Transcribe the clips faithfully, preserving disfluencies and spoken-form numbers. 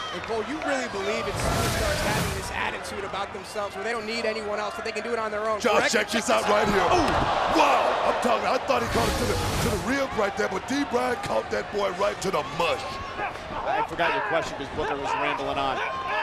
And Cole, you really believe in superstars having this attitude about themselves where they don't need anyone else, that they can do it on their own, Josh, correct? check this out right here. Oh, wow. I'm talking, I thought he caught it to the, to the rib right there, but D. Bryant caught that boy right to the mush. I forgot your question because Booker was rambling on.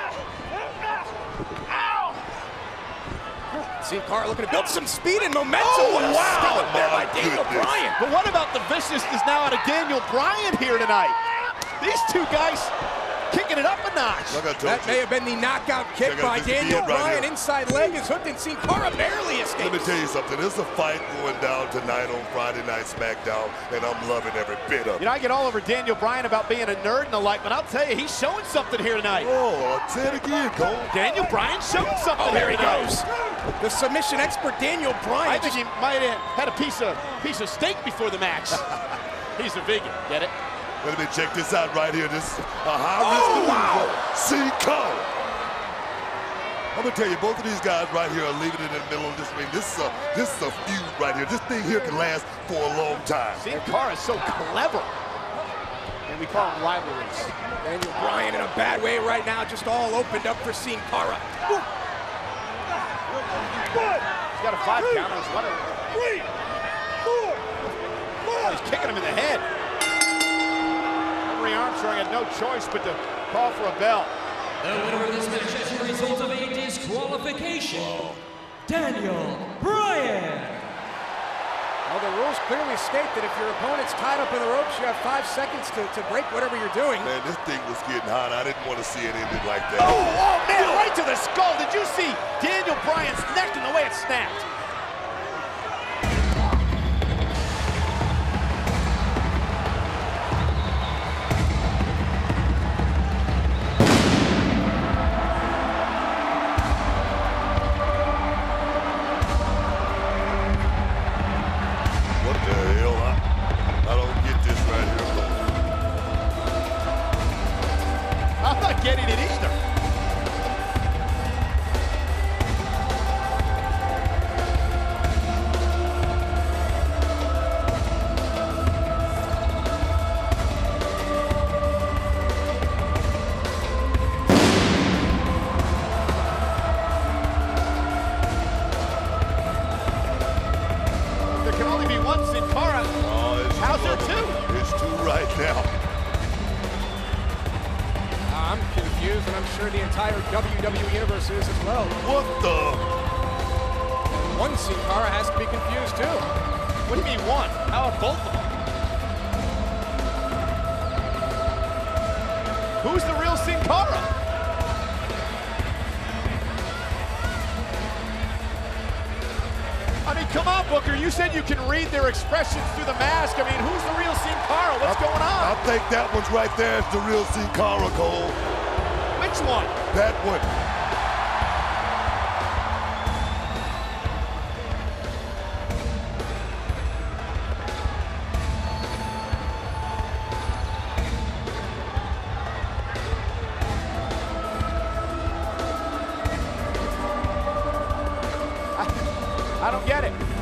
Sin Cara looking to build some speed and momentum. Oh, What a wow. stop there by My Daniel goodness. Bryan. But what about the viciousness now out of Daniel Bryan here tonight? These two guys kicking it up a notch. Like I told That you. may have been the knockout kick Check by out this Daniel again right Bryan. here. Inside leg is hooked and Sin Cara barely Let escapes. me tell you something. There's a fight going down tonight on Friday Night SmackDown, and I'm loving every bit of it. You know, I get all over Daniel Bryan about being a nerd and the like, but I'll tell you, he's showing something here tonight. Oh, I'll say it again, Cole. Daniel Bryan showing something Oh, there he tonight. goes. The submission expert Daniel Bryan. I think he might have had a piece of piece of steak before the match. He's a vegan, get it? Let me check this out right here. This a high-risk Oh, maneuver. wow. Sin Cara. I'm gonna tell you, both of these guys right here are leaving it in the middle of this ring. This is a this is a feud right here. This thing here can last for a long time. Sin Cara is so clever. And we call them rivalries. Daniel Bryan in a bad way right now, just all opened up for Sin Cara. He's got a five count on his one. Oh, he's kicking him in the head. Henry Armstrong had no choice but to call for a bell. The winner of this match as a result of a disqualification, Daniel Bryan. Well, the rules clearly state that if your opponent's tied up in the ropes, you have five seconds to, to break whatever you're doing. Man, this thing was getting hot. I didn't want to see it ended like that. Oh, oh man, right to the skull. Did you see Daniel Bryan's neck and the way it snapped? What the hell? I, I don't get this right here. I'm not getting it either. There can only be one Sin Cara. Oh, it's How's there two? two? It's two right now. I'm confused, and I'm sure the entire W W E universe is as well. What the? One Sin Cara has to be confused too. What do you mean one? How about both of them? Who's the real Sin Cara? I mean, come on, Booker. You said you can read their expressions through the mask. I mean, who's the real Sin Cara? What's going I on? think that one's right there is the real Sin Cara, Cole. Which one? That one. I don't get it.